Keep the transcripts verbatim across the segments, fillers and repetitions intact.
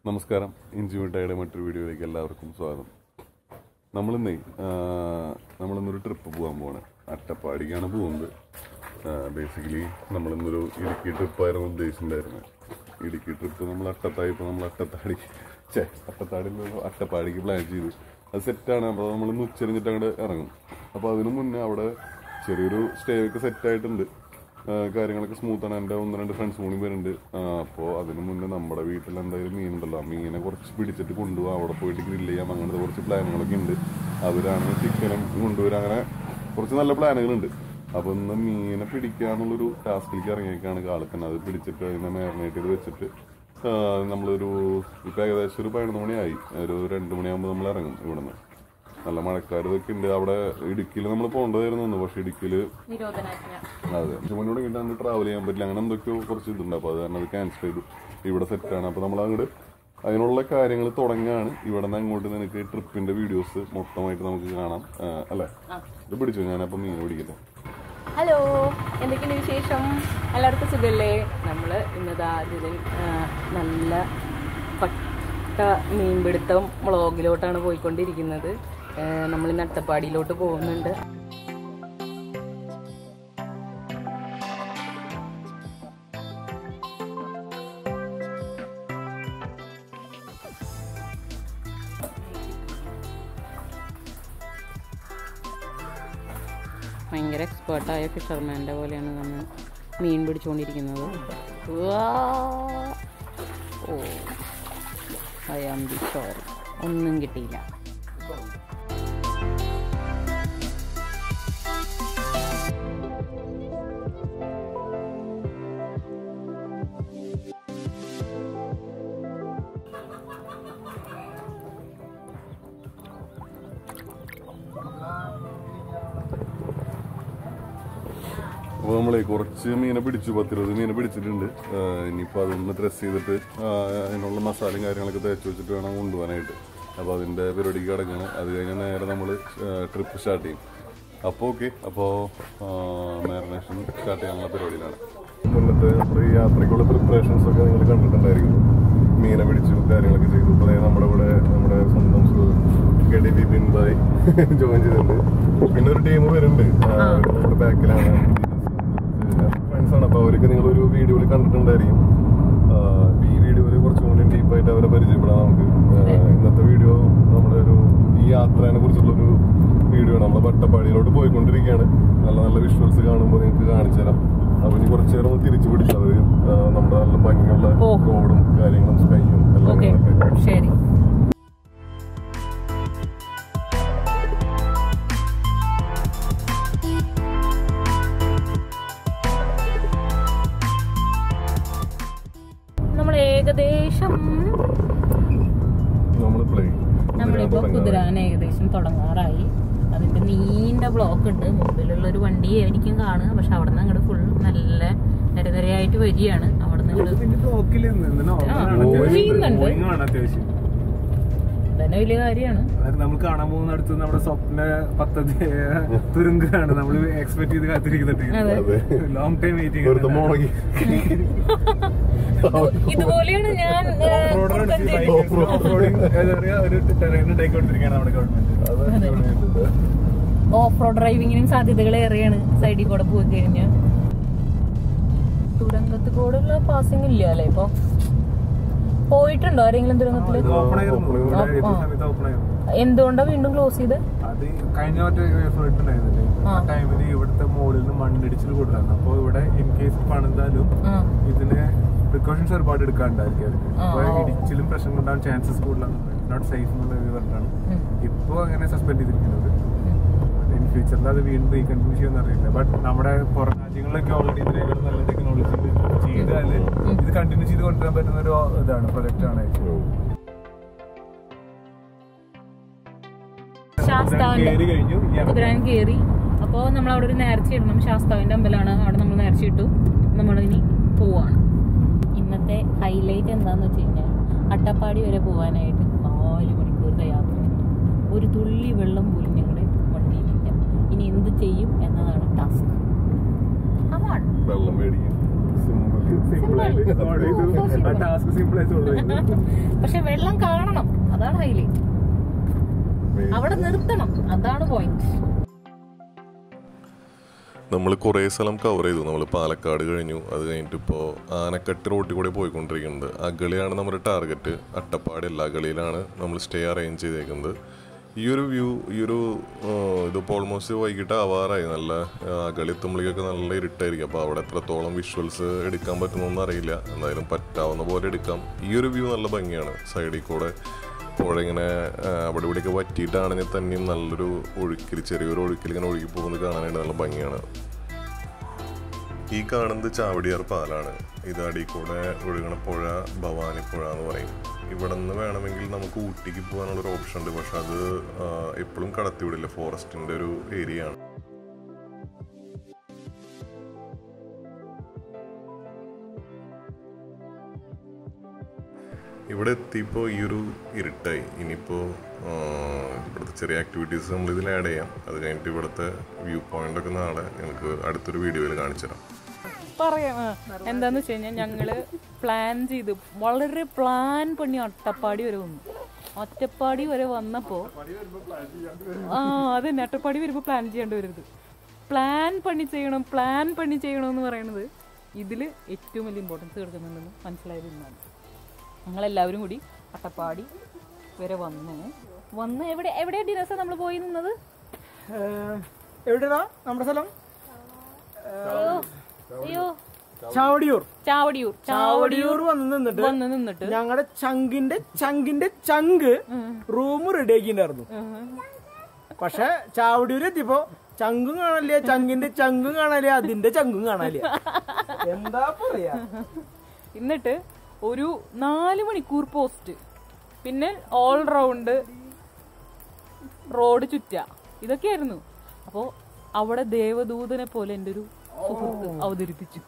നമസ്കാരം. ഇഞ്ചിമിട്ടായുടെ മറ്റൊരു വീഡിയോയിലേക്ക് എല്ലാവർക്കും സ്വാഗതം. നമ്മളിന്നേ നമ്മളിന്നൊരു ട്രിപ്പ് പോകാൻ പോവാണ്. അട്ടപ്പാടിക്കാണ് പോകുന്നത്. ബേസിക്കലി നമ്മളിന്നൊരു ഇടുക്കി ട്രിപ്പായിരുന്നു ഉദ്ദേശിച്ചിട്ടുണ്ടായിരുന്നത്. ഇടുക്കി ട്രിപ്പ് നമ്മൾ അട്ടത്തായപ്പോൾ നമ്മൾ അട്ടത്താടി ചേ അട്ടത്താടി അട്ടപ്പാടിക്ക് പ്ലാൻ ചെയ്തു. അത് സെറ്റാണ്. അപ്പോൾ നമ്മളിന്ന് ഉച്ചരിഞ്ഞിട്ട് അങ്ങോട്ട് ഇറങ്ങും. അപ്പോൾ അതിനു മുന്നേ അവിടെ ചെറിയൊരു സ്റ്റേ ഒക്കെ സെറ്റായിട്ടുണ്ട്. കാര്യങ്ങളൊക്കെ സ്മൂത്താണ്. എൻ്റെ ഒന്ന് രണ്ട് ഫ്രണ്ട്സ് കൂടി വരുന്നുണ്ട്. അപ്പോൾ അതിന് മുന്നേ നമ്മുടെ വീട്ടിൽ എന്തായാലും മീനുണ്ടല്ലോ, ആ മീനെ കുറച്ച് പിടിച്ചിട്ട് കൊണ്ടുപോകാം, അവിടെ പോയിട്ട് ഗ്രില്ല് ചെയ്യാം, അങ്ങനത്തെ കുറച്ച് പ്ലാനുകളൊക്കെ ഉണ്ട്. അവരാണ് ചിക്കനും കൊണ്ടുവരാം. അങ്ങനെ കുറച്ച് നല്ല പ്ലാനുകളുണ്ട്. അപ്പോൾ ഇന്ന് മീനെ പിടിക്കാന്നുള്ളൊരു ടാസ്കിലേക്ക് ഇറങ്ങിയേക്കാണ് കാലത്തിന്. അത് പിടിച്ചിട്ട് അതിനെ മാരിനേറ്റ് ചെയ്ത് വെച്ചിട്ട് നമ്മളൊരു ഇപ്പം ഏകദേശം ഒരു പതിനൊന്ന് മണിയായി. ഒരു രണ്ട് മണിയാകുമ്പോൾ നമ്മൾ ഇറങ്ങും ഇവിടുന്ന്. നല്ല മഴക്കാർ ഇതൊക്കെ ഉണ്ട്. അവിടെ ഇടുക്കിയിൽ നമ്മൾ പോകേണ്ടതായിരുന്നു, പക്ഷെ ഇടുക്കിയിൽ അതെ മുന്നോട്ട് കിട്ടാണ്ട് ട്രാവൽ ചെയ്യാൻ പറ്റില്ല. അങ്ങനെ എന്തൊക്കെയോ കുറച്ച് ഇതുണ്ട്. അപ്പോൾ അത് കാരണം അത് ക്യാൻസൽ ചെയ്തു. ഇവിടെ സെറ്റാണ്. അപ്പോൾ നമ്മൾ അങ്ങോട്ട് അതിനുള്ള കാര്യങ്ങൾ തുടങ്ങുകയാണ്. ഇവിടെ നിന്ന് അങ്ങോട്ട് നിനക്ക് ട്രിപ്പിന്റെ വീഡിയോസ് മൊത്തമായിട്ട് നമുക്ക് കാണാം അല്ലേ? ഇത് പിടിച്ചു ഞാനപ്പോൾ മീൻ പിടിക്കട്ടെ. ഹലോ, എന്തൊക്കെയാണ് വിശേഷം? എല്ലാവർക്കും സുഖല്ലേ? നമ്മൾ ഇന്നതാ ഇതിൽ നല്ല പട്ട മീൻപിടുത്തം വ്ളോഗിലോട്ടാണ് പോയിക്കൊണ്ടിരിക്കുന്നത്. നമ്മളിന്ന് അട്ടപ്പാടിയിലോട്ട് പോകുന്നുണ്ട്. ഭയങ്കര എക്സ്പേർട്ടായ ഫിഷർമാൻ്റെ പോലെയാണ് നമ്മൾ മീൻ പിടിച്ചുകൊണ്ടിരിക്കുന്നത്. Oh I am be sorry, ഒന്നും കിട്ടിയില്ല. അപ്പോൾ നമ്മളെ കുറച്ച് മീനെ പിടിച്ചു, പത്തിരുപത് മീനെ പിടിച്ചിട്ടുണ്ട്. ഇനിയിപ്പോൾ അതൊന്ന് ഡ്രസ്സ് ചെയ്തിട്ട് അതിനുള്ള മസാലയും കാര്യങ്ങളൊക്കെ തേച്ച് വെച്ചിട്ട് വേണം കൊണ്ടുപോകാനായിട്ട്. അപ്പോൾ അതിൻ്റെ പരിപാടിക്ക് കിടക്കുകയാണ്. അത് കഴിഞ്ഞാൽ നേരെ നമ്മൾ ട്രിപ്പ് സ്റ്റാർട്ട് ചെയ്യും. അപ്പോൾ ഓക്കെ, അപ്പോൾ മാരിനേഷൻ സ്റ്റാർട്ട് ചെയ്യാനുള്ള പരിപാടിയിലാണ്. മുന്നത്തെ നമ്മുടെ ഈ യാത്രയ്ക്കുള്ള പ്രിപ്പറേഷൻസ് ഒക്കെ നിങ്ങൾ കണ്ടിട്ടുണ്ടായിരിക്കും. മീനെ പിടിച്ചു, കാര്യങ്ങളൊക്കെ ചെയ്തു. ഇപ്പോൾ നമ്മുടെ ഇവിടെ നമ്മുടെ സ്വന്തം കെ ഡി ബി ബിൻബായി ജോയിൻ ചെയ്തിട്ടുണ്ട്. പിന്നെ ഒരു ടീം വരുന്നുണ്ട് നമ്മുടെ ബാക്കിലാണ്. ഫ്രണ്ട്സാണ്. അപ്പോൾ അവരൊക്കെ നിങ്ങളൊരു വീഡിയോയിൽ കണ്ടിട്ടുണ്ടായിരിക്കും. ഈ വീഡിയോയിൽ കുറച്ചും കൂടി ഡീപ്പായിട്ട് അവരെ പരിചയപ്പെടാം നമുക്ക്. ഇന്നത്തെ വീഡിയോ നമ്മുടെ ഒരു ഈ യാത്രയെ കുറിച്ചുള്ളൊരു വീഡിയോ ആണ്. നമ്മൾ അട്ടപ്പാടിയിലോട്ട് പോയിക്കൊണ്ടിരിക്കുകയാണ്. നല്ല നല്ല വിഷ്വൽസ് കാണുമ്പോൾ നിങ്ങൾക്ക് കാണിച്ചു തരാം. അപ്പോൾ ഇനി കുറച്ചു നേരം തിരിച്ചു പിടിച്ചു അവർ നമ്മുടെ നല്ല ഭംഗിയുള്ള റോഡും കാര്യങ്ങളും സ്കൈയും എല്ലാം. ശരി, ഏകദേശം നമ്മളിപ്പോ കുതിരാൻ ഏകദേശം തുടങ്ങാറായി. അതിന്റെ നീണ്ട ബ്ലോക്ക് ഉണ്ട്. മുമ്പിലുള്ള ഒരു വണ്ടി എനിക്കും കാണുക, പക്ഷെ അവിടെ നിന്ന് അങ്ങോട്ട് ഫുൾ നല്ല നിരനിരയായിട്ട് വരികയാണ്. അവിടെ നിന്ന് തന്നെ വലിയ കാര്യമാണ്. നമ്മൾ കാണാൻ പോകുന്ന അടുത്ത് നമ്മുടെ സ്വപ്ന പദ്ധതി തുരുങ്കാണ് നമ്മൾ എക്സ്പെക്ട് ചെയ്ത് കാത്തിരിക്കുന്നത്. Long time waiting. ഇതുപോലെയാണ് ഞാൻ ഓഫ് റോഡ് ഡ്രൈവിങ്ങിനും സാധ്യതകൾ ഏറെയാണ്. സൈഡിൽ കൂടെ പോയി കഴിഞ്ഞാൽ തുരങ്കത്ത് കൂടെയുള്ള പാസിംഗ് ഇല്ല അല്ലേ? ഇപ്പൊ പോയിട്ടുണ്ടോ ആരെങ്കിലും തുരങ്കത്തില്? എന്തുകൊണ്ടാ വീണ്ടും ക്ലോസ് ചെയ്ത്? കഴിഞ്ഞ ടൈമില് ഇവിടുത്തെ മുകളിൽ നിന്ന് മണ്ണിടിച്ചിൽ കൂടുതലാണ്. അപ്പൊ ഇവിടെ ഇൻ കേസ് പണിതാലും ഇതിന് പ്രിക്കോഷൻസ് ഒരുപാട് എടുക്കാണ്ടായിരിക്കും. അപ്പൊ ഇടിച്ചിലും പ്രശ്നം ഉണ്ടാകാൻ ചാൻസസ് കൂടുതലാണ്. നോട്ട് സേഫ് എന്നുള്ള ഇത് പറഞ്ഞാണ് ഇപ്പൊ അങ്ങനെ സസ്പെൻഡ് ചെയ്തിരിക്കുന്നത്. ഇൻ ഫ്യൂച്ചറിൽ അത് വീണ്ടും റീകണ്ടിന്യൂ ചെയ്യുമെന്ന് അറിയില്ല. ബട്ട് നമ്മുടെ പുറം രാജ്യങ്ങളിലൊക്കെ ഓൾറെഡി ഇതിനേക്കാൾ നല്ല ടെക്നോളജി ചെയ്താല് ഇത് കണ്ടിന്യൂ ചെയ്ത് കൊണ്ടുവരാൻ പറ്റുന്ന ഒരു ഇതാണ് പ്രൊജക്ട് ആണ്. കുതിരാൻ കയറി. അപ്പോൾ നമ്മൾ അവിടെ ഒരു നേർച്ച ഇടണം. ശാസ്താവിന്റെ അമ്പലമാണ്. അവിടെ നമ്മൾ നേർച്ച ഇട്ടു. നമ്മളിനി പോവാണ്. ഇന്നത്തെ ഹൈലൈറ്റ് എന്താന്ന് വെച്ച് കഴിഞ്ഞാൽ അട്ടപ്പാടി വരെ പോകാനായിട്ട് നാല് മണിക്കൂറിന്റെ യാത്രയുണ്ട്. ഒരു തുള്ളി വെള്ളം പോലും ഞങ്ങളുടെ വണ്ടിയിലില്ല. ഇനി എന്ത് ചെയ്യും എന്നതാണ് ടാസ്ക്. വെള്ളം മേടിക്കും. പക്ഷെ വെള്ളം കാണണം, അതാണ് ഹൈലൈറ്റ്. അവിടെ നിർത്തണം, അതാണ് പോയിന്റ്. നമ്മൾ കുറേ സ്ഥലം കവർ ചെയ്തു. നമ്മൾ പാലക്കാട് കഴിഞ്ഞു, അത് കഴിഞ്ഞിട്ട് ഇപ്പോൾ ആനക്കട്ടി റോട്ടിൽ കൂടെ പോയിക്കൊണ്ടിരിക്കുന്നത്. അഗളിയാണ് നമ്മുടെ ടാർഗറ്റ്. അട്ടപ്പാടി അല്ല, അഗളിയിലാണ് നമ്മൾ സ്റ്റേ അറേഞ്ച് ചെയ്തേക്കുന്നത്. ഈ ഒരു വ്യൂ, ഈ ഒരു ഇതിപ്പോൾ ഓൾമോസ്റ്റ് വൈകിട്ട് ആവാറായി. നല്ല അഗളി എത്തുമ്പോഴേക്കൊക്കെ നല്ല ഇരുട്ടായിരിക്കും. അപ്പോൾ അവിടെ എത്രത്തോളം വിഷ്വൽസ് എടുക്കാൻ പറ്റുന്നൊന്നും അറിയില്ല. എന്തായാലും പറ്റാവുന്ന പോലെ എടുക്കാം. ഈ ഒരു വ്യൂ നല്ല ഭംഗിയാണ്. സൈഡിൽ കൂടെ പുഴ ഇങ്ങനെ അവിടെ ഇവിടെയൊക്കെ വറ്റിയിട്ടാണെങ്കിൽ തന്നെയും നല്ലൊരു ഒഴുക്കിൽ, ചെറിയൊരു ഒഴുക്കിൽ ഇങ്ങനെ ഒഴുകി പോകുന്നത് കാണാനായിട്ട് നല്ല ഭംഗിയാണ്. ഈ കാണുന്നത് ചാവടിയാർ പാലാണ്. ഇത് അടിയിൽ കൂടെ ഒഴുകണ പുഴ ഭവാനിപ്പുഴ എന്ന് പറയും. ഇവിടെ നിന്ന് വേണമെങ്കിൽ നമുക്ക് ഊട്ടിക്ക് പോകാനുള്ളൊരു ഓപ്ഷൻ ഉണ്ട്. പക്ഷെ അത് എപ്പോഴും കടത്തിവിടില്ല, ഫോറസ്റ്റിൻ്റെ ഒരു ഏരിയ ആണ്. ഇവിടെ എത്തിയപ്പോൾ ഈ ഒരു ഇരുട്ടായി. ഇനിയിപ്പോൾ ഇവിടുത്തെ ചെറിയ ആക്ടിവിറ്റീസ് നമ്മളിതിൽ ആഡ് ചെയ്യാം. അത് കഴിഞ്ഞിട്ട് ഇവിടുത്തെ വ്യൂ പോയിൻ്റൊക്കെ നാളെ ഞങ്ങൾക്ക് അടുത്തൊരു വീഡിയോയിൽ കാണിച്ചു തരാം. പറയാം. എന്താന്ന് വെച്ച് കഴിഞ്ഞാൽ ഞങ്ങള് പ്ലാൻ ചെയ്ത് വളരെ പ്ലാൻ പണി അട്ടപ്പാടി വരെ വന്നു. ഒറ്റപ്പാടി വരെ വന്നപ്പോ ആ അതന്നെ, അട്ടപ്പാടി വരുമ്പോ പ്ലാൻ ചെയ്യേണ്ടി വരുന്നത്. പ്ലാൻ പണി ചെയ്യണം, പ്ലാൻ പണി ചെയ്യണം എന്ന് പറയുന്നത് ഇതില് ഏറ്റവും വലിയ ഇമ്പോർട്ടൻസ് കൊടുക്കുന്നുണ്ടെന്ന് മനസ്സിലായത് ഇന്നാണ്. ഞങ്ങളെല്ലാവരും കൂടി അട്ടപ്പാടി വരെ വന്നു. വന്ന് എവിടെ എവിടെയാ ഡിനേഴ്സ് നമ്മൾ പോയി നിന്നത്? എവിടെയാ നമ്മുടെ സ്ഥലം? അയ്യോ, ചാവടിയൂർ. ചാവടിയൂർ ചാവടിയൂർ വന്ന് നിന്നിട്ട് വന്ന് നിന്നിട്ട് ഞങ്ങളുടെ ചങ്കിന്റെ ചങ്കിന്റെ ചങ്ക് റൂം റെഡിയാക്കിണ്ടായിരുന്നു. പക്ഷെ ചാവടിയൂർ എത്തിയപ്പോ ചങ്കും കാണാനില്ല, ചങ്കിന്റെ ചങ്കും കാണാനില്ല, അതിന്റെ ചങ്കും കാണാനില്ല. എന്താ പറയാ. എന്നിട്ട് ഒരു നാല് മണിക്കൂർ പോസ്റ്റ്, പിന്നെ ഓൾ റൗണ്ട് റോഡ് ചുറ്റ, ഇതൊക്കെയായിരുന്നു. അപ്പോ അവിടെ ദേവദൂതനെ പോലെ എന്റെ ഒരു സുഹൃത്ത് അവതരിപ്പിച്ചു.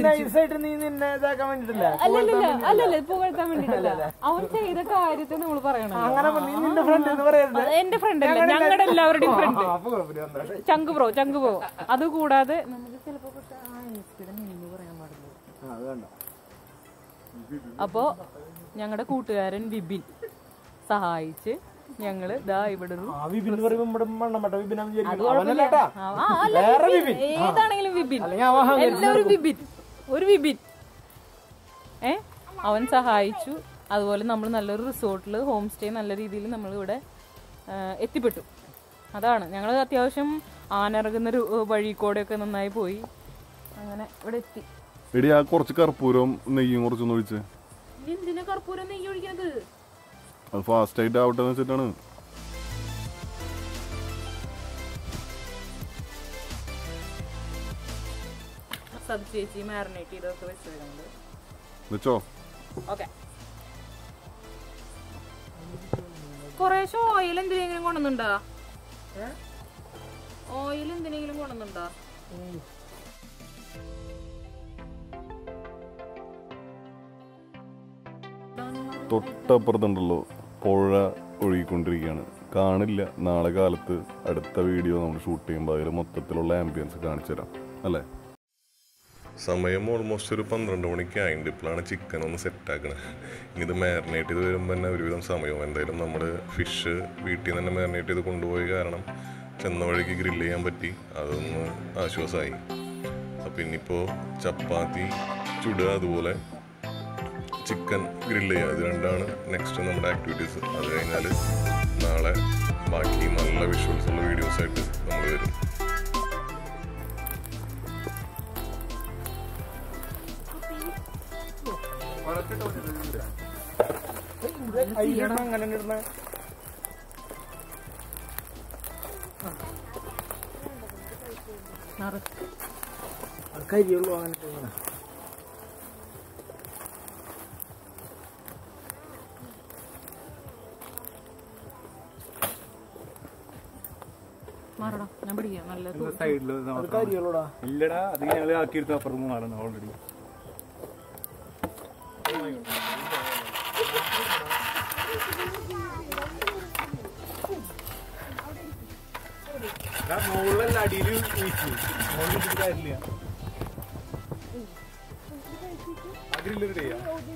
അല്ലല്ല, പുകഴ്ത്താൻ വേണ്ടിട്ടല്ല, അവൻ ചെയ്ത കാര്യത്തെ നമ്മൾ പറയണം. എന്റെ ഫ്രണ്ട് അല്ല, ഞങ്ങളുടെ എല്ലാവരുടെയും ഫ്രണ്ട് ചങ്ക് ബ്രോ, ചങ്ക് ബ്രോ. അതുകൂടാതെ നമുക്ക് ചിലപ്പോ പറയാൻ പാടില്ല. അപ്പോ ഞങ്ങളുടെ കൂട്ടുകാരൻ വിപിൻ സഹായിച്ച് ഞങ്ങള് ദാ ഇവിടെ ഏതാണെങ്കിലും വിപിൻ, എല്ലാവരും വിപിൻ, ഒരു വിപിൻ ഏ അവൻ സഹായിച്ചു. അതുപോലെ നമ്മൾ നല്ലൊരു റിസോർട്ടിൽ ഹോം സ്റ്റേ നല്ല രീതിയിൽ നമ്മൾ ഇവിടെ എത്തിപ്പെട്ടു. അതാണ് ഞങ്ങൾ അത്യാവശ്യം ആനിറങ്ങുന്നൊരു വഴി കൂടെയൊക്കെ നന്നായി പോയി. അങ്ങനെ ഇവിടെ എത്തി. എടി ആ കുറച്ച് കർപ്പൂരവും നെയ്യും കുറച്ചൊന്ന് ഒഴിച്ച്. എന്തിനാ കർപ്പൂരം നെയ്യ് ഒഴിക്കുന്നത്? അത് ഫാസ്റ്റ് ആയിട്ട് ആവട്ടെ എന്ന് വെച്ചിട്ടാണ്. സബ് ചേച്ചി മാരിനേറ്റ് ചെയ്തൊക്കെ വെച്ചിട്ടുണ്ട്. വെച്ചോ. ഓക്കെ. കുറേശ്ശെ ഓയിൽ എന്തിനെങ്കിലും കൊണ്ടുവന്നുണ്ടാ? ഓയിൽ എന്തിനെങ്കിലും കൊണ്ടുവന്നുണ്ടാ? തൊട്ടപ്പുറത്തുണ്ടല്ലോ പുഴ ഒഴുകിക്കൊണ്ടിരിക്കുകയാണ്. കാണില്ല, നാളെ കാലത്ത് അടുത്ത വീഡിയോ നമ്മൾ ഷൂട്ട് ചെയ്യുമ്പോൾ അതിൽ മൊത്തത്തിലുള്ള ആംബിയൻസ് കാണിച്ചു തരാം അല്ലേ. സമയം ഓൾമോസ്റ്റ് ഒരു പന്ത്രണ്ട് മണിക്ക് ആയിട്ട് ഇപ്പോഴാണ് ചിക്കൻ ഒന്ന് സെറ്റാക്കണത്. ഇത് മാരിനേറ്റ് ചെയ്ത് വരുമ്പോൾ തന്നെ ഒരുവിധം സമയവും. എന്തായാലും നമ്മൾ ഫിഷ് വീട്ടിൽ നിന്ന് തന്നെ മാരിനേറ്റ് ചെയ്ത് കൊണ്ടുപോയി കാരണം ചെന്ന വഴിക്ക് ഗ്രില്ല് ചെയ്യാൻ പറ്റി, അതൊന്ന് ആശ്വാസമായി. അപ്പം ഇനിയിപ്പോൾ ചപ്പാത്തി ചുടുക, അതുപോലെ ചിക്കൻ ഗ്രില്ല് ചെയ്യുക, ഇത് രണ്ടാണ് നെക്സ്റ്റ് നമ്മുടെ ആക്ടിവിറ്റീസ്. അത് കഴിഞ്ഞാൽ നാളെ ബാക്കി നല്ല വിഷ്വൽസ് ഉള്ള വീഡിയോസായിട്ട് നമ്മൾ വരും. കരിയുള്ളൂ അങ്ങനത്തെ. ഇല്ലടാ, അത് ഞങ്ങള് ആക്കിയെടുത്ത അപ്പുറം മാറണം ഓൾറെഡി. മുകളിലല്ല അടിയിൽ വീശു, മുകളിൽ കാര്യമില്ല. ഗ്രില്ല് റെഡി ചെയ്യാം.